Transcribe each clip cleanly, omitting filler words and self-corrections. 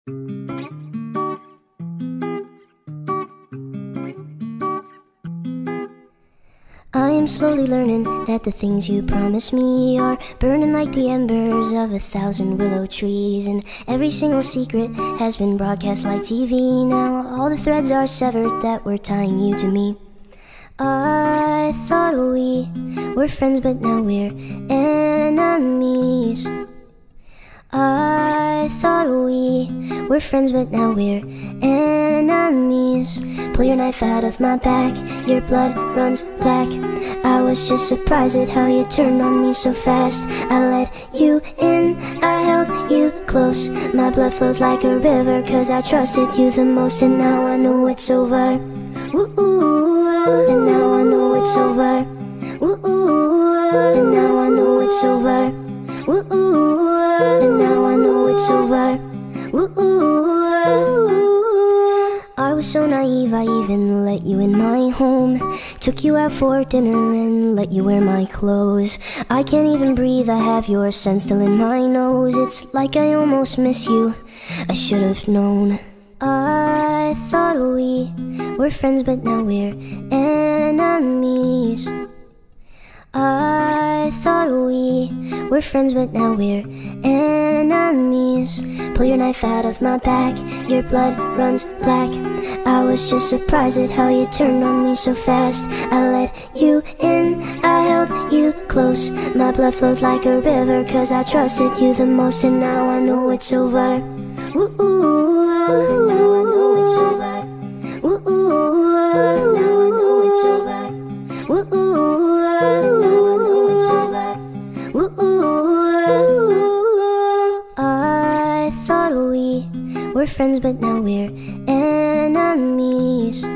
I am slowly learning that the things you promised me are burning like the embers of 1,000 willow trees, and every single secret has been broadcast like TV. Now all the threads are severed that were tying you to me. I thought we were friends, but now we're enemies. I thought we were friends, but now we're enemies. Pull your knife out of my back, your blood runs black. I was just surprised at how you turned on me so fast. I let you in, I held you close. My blood flows like a river, cause I trusted you the most. And now I know it's over. Ooh, and now I know it's over. Ooh, and now I know it's over. Ooh, and now I know it's over. Ooh, I was so naive, I even let you in my home. Took you out for dinner and let you wear my clothes. I can't even breathe, I have your scent still in my nose. It's like I almost miss you, I should have known. I thought we were friends, but now we're enemies. I thought we were friends, but now we're enemies. Pull your knife out of my back, your blood runs black. I was just surprised at how you turned on me so fast. I let you in, I held you close. My blood flows like a river, cause I trusted you the most. And now I know it's over. Ooh, and now I know it's over. Ooh, and now I know it's over. Ooh, and now I know it's over. Ooh, I thought we were friends, but now we're enemies.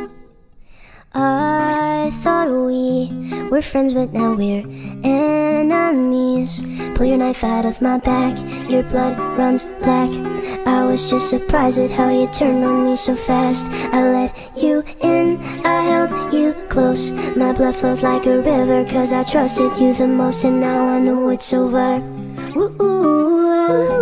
I thought we were friends, but now we're enemies. Pull your knife out of my back, your blood runs black. I was just surprised at how you turned on me so fast. I let you in, I held you close. My blood flows like a river, cause I trusted you the most. And now I know it's over. Ooh,